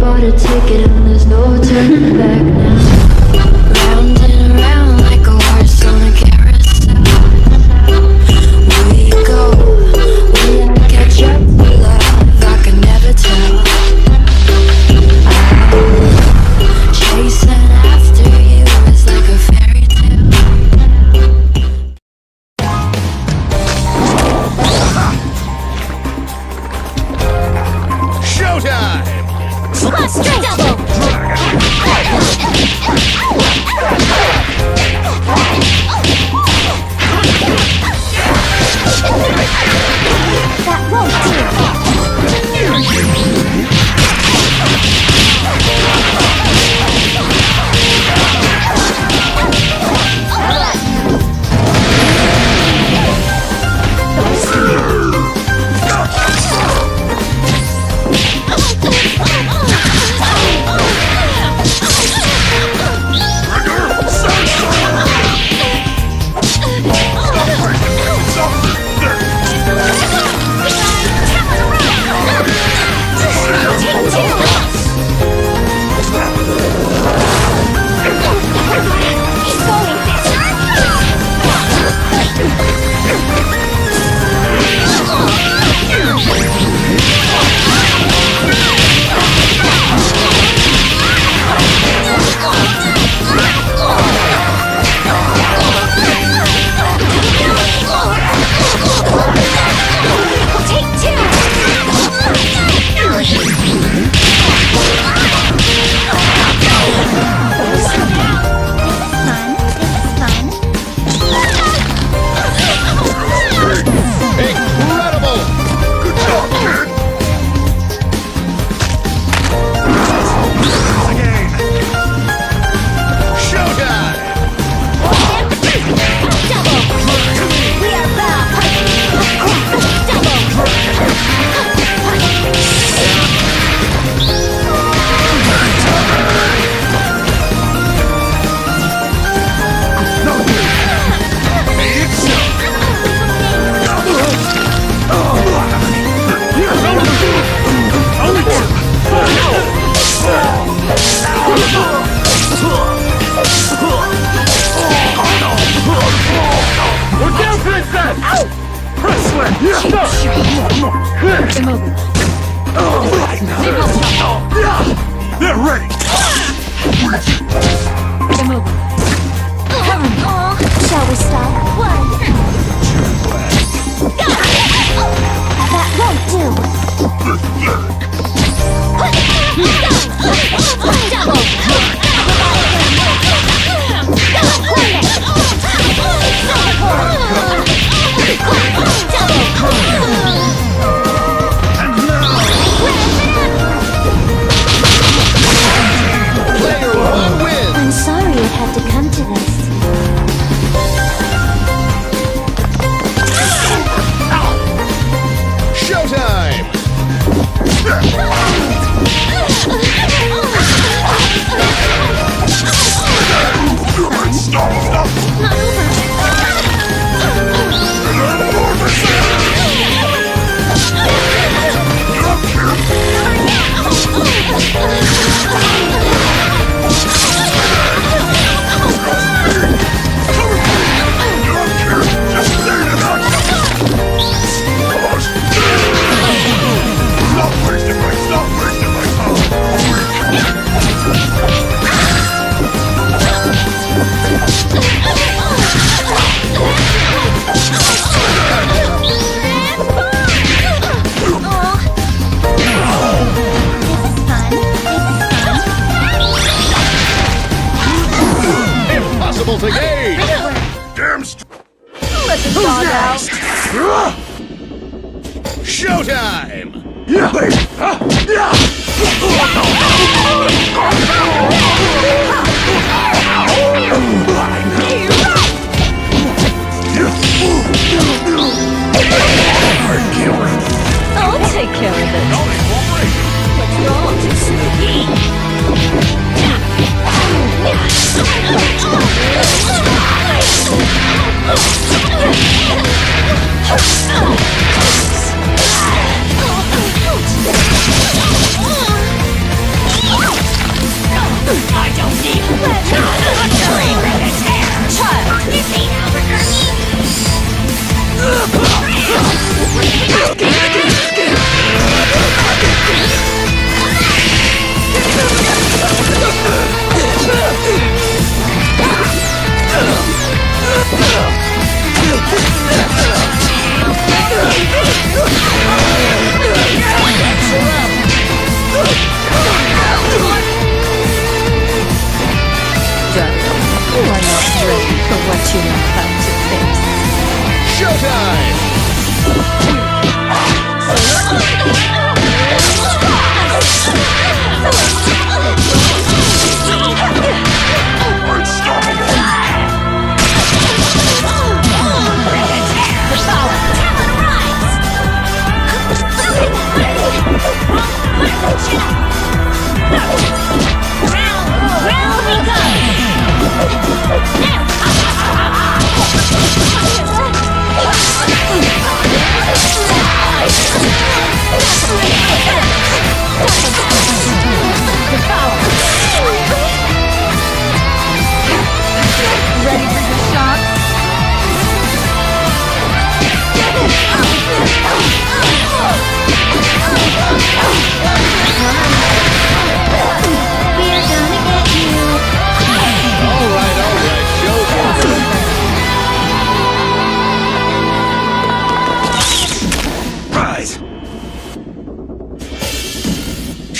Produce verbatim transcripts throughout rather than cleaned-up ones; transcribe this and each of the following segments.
bought a ticket and there's no turning back now. Round and around like a horse on a carousel. Will you go? Will I catch up to love? I can never tell. I'm chasing after you is like a fairy tale. Showtime! Plus double! That won't They're ready! Shall we stop? One. That won't do. I'm sorry it had to come to this. Showtime! Stop! Stop! Not over. To gauge. Damn st- Let the dog out. Showtime! You're I'll take care of it. What's wrong? Sneaky.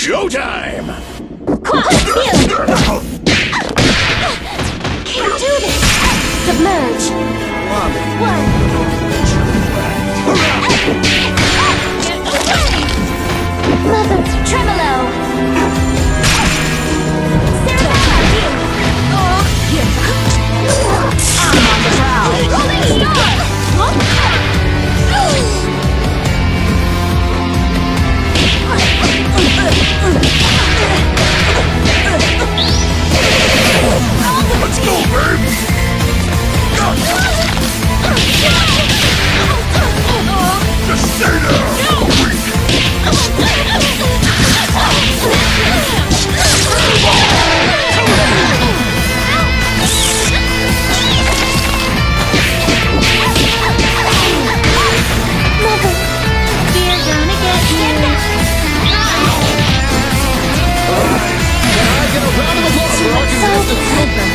Showtime! Can't do this! Submerge! One! Mother! Tremolo! I'm on the prowl! Rolling star! Let's go, babe! Just stay there! Mother! We're gonna get you! Can I get a round of applause for our contestants?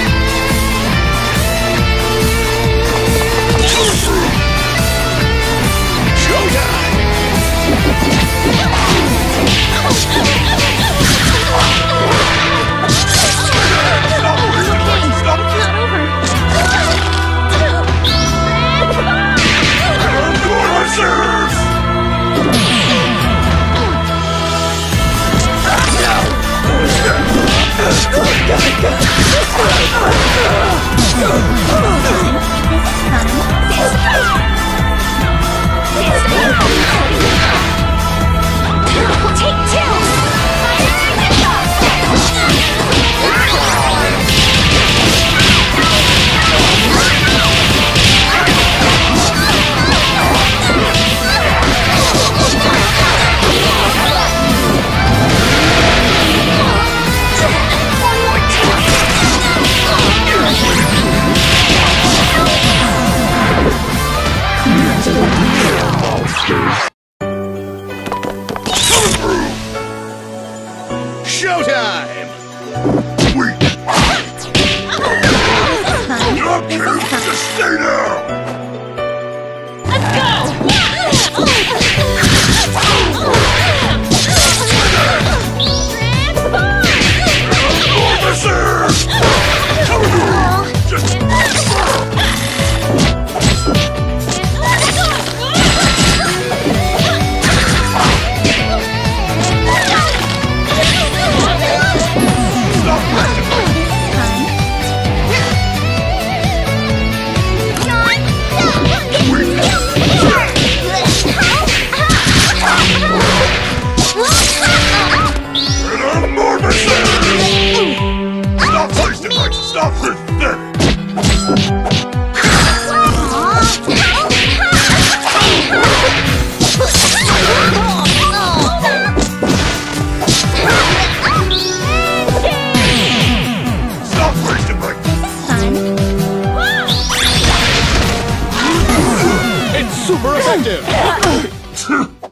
Take two! Showtime! Wait! Okay, just stay there! Let's go! Officers! Just... Stop this! Stop wasting my... It's super effective!